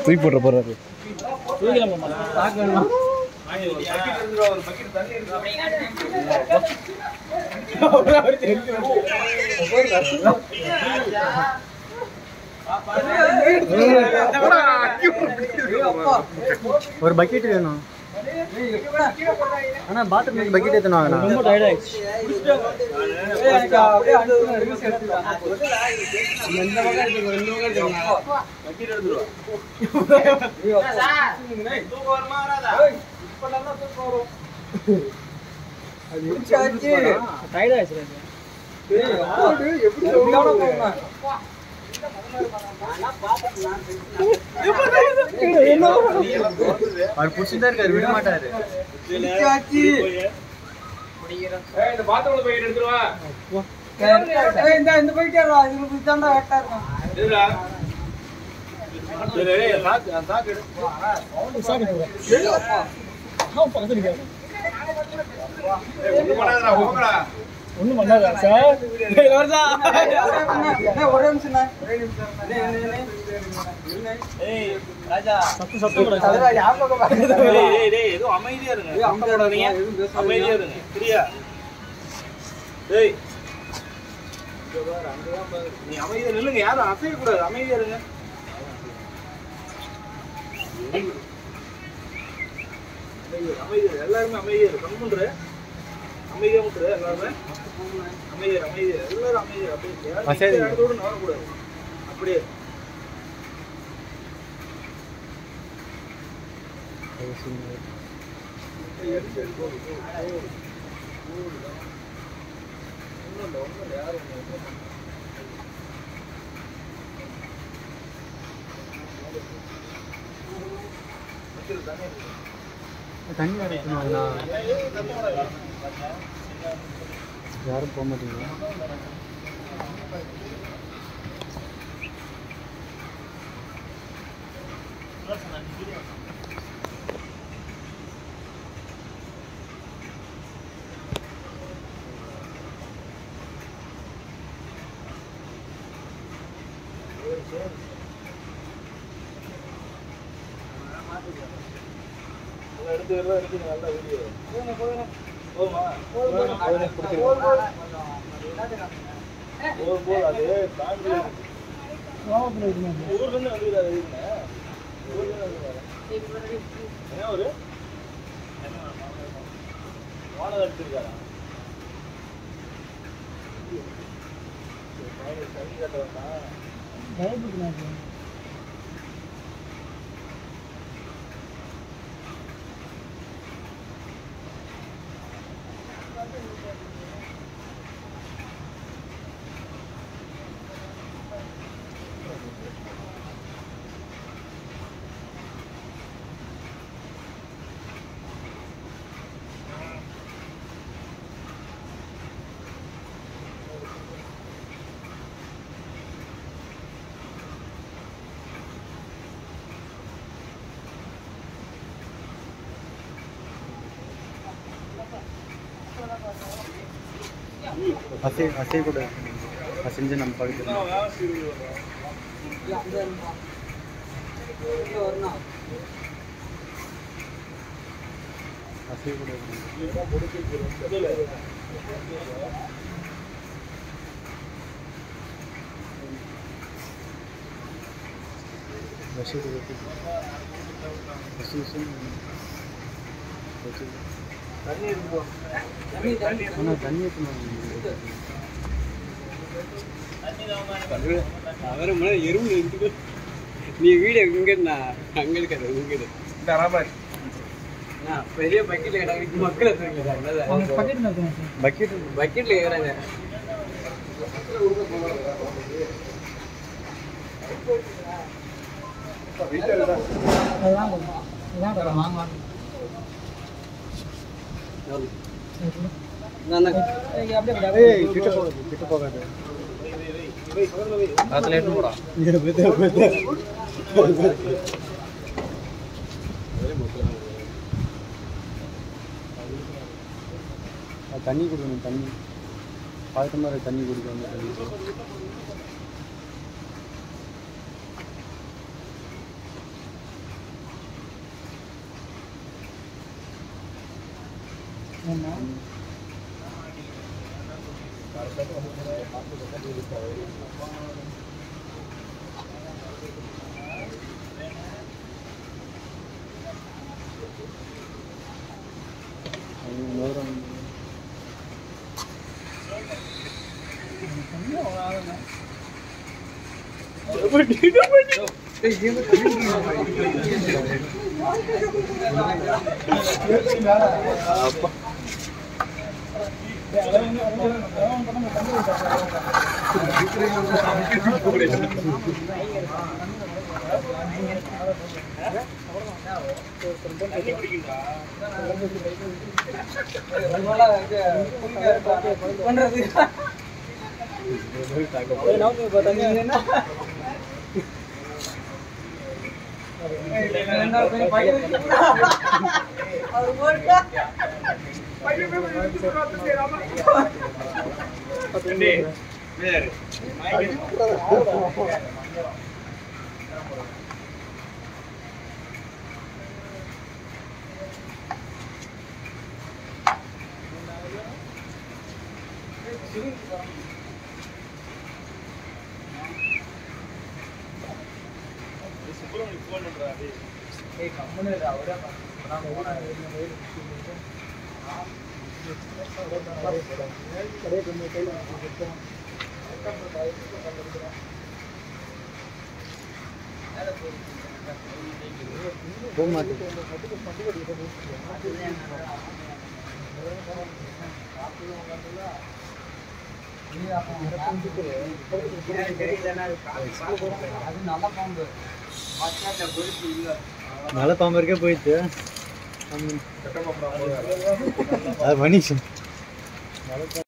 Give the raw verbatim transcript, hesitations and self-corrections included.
தூக்கி போடுற போறாரு ஒரு பக்கெட் வேணும் ஆனா பாத்ரூம் பக்கெட் ஏத்தணும் வாங்கண்ணா ரொம்ப டயர்ட் ஆயிடுச்சு அவர் புடிச்சுதான் இருக்காரு விட மாட்டாரு ஒண்ணும் பண்ணாதா சார் ஒரே நிமிஷம் அமைதியா இருங்க அமைதியா இருங்க சரியா நீ அமைதியா நில்லுங்க யாரும் அசைய கூடாது அமைதியா இருங்க அமைதியா எல்லாருமே அமைதியா இருக்கு கம்முன்ற அமைதியா முட்டுற எல்லாருமே அமைதியா அமைதியா எல்லாரும் அமைதியா அப்படியே இடத்தோடு நகரக்கூடாது அப்படியே தண்ணி அடைக்கணும்ண்ணா யாரும் போக மாட்டீங்க எடுத்து எடுத்து நல்லா வீடியோ போதுமா அது ஊர்லேருந்து வந்துருக்காரு என்ன ஒரு வாழை எடுத்துருக்காரா தண்ணி கட்ட வேண்டாம் हसे हसे को हसीन से नंबर के हसे को हसे को हसी से தண்ணி இருக்கு தண்ணி தண்ணி ஆனா தண்ணி ஏத்துமா தண்ணி அவரே எறும்பு இருக்கு நீ வீடியோ இங்கண்ணா அங்க இருக்காது உங்க தராபாரி நான் பெரிய பக்கெட்ல கேட்டாங்க மக்கள் எடுத்துக்கல பக்கெட்ல பக்கெட் பக்கெட்ல கேக்குறாங்க வீட்ல அதான் அதான் வாங்க வாங்க ना ना ये आपने ए किट போகாது கிட்ட போகாது அதுல ஏத்து போடா இது பெத பெத தண்ணி குடிக்கணும் தண்ணி பாத்து மாதிரி தண்ணி குடிக்கணும் தண்ணி நல்ல பாம்பு இருக்கே போயிட்டு அது மனுஷன்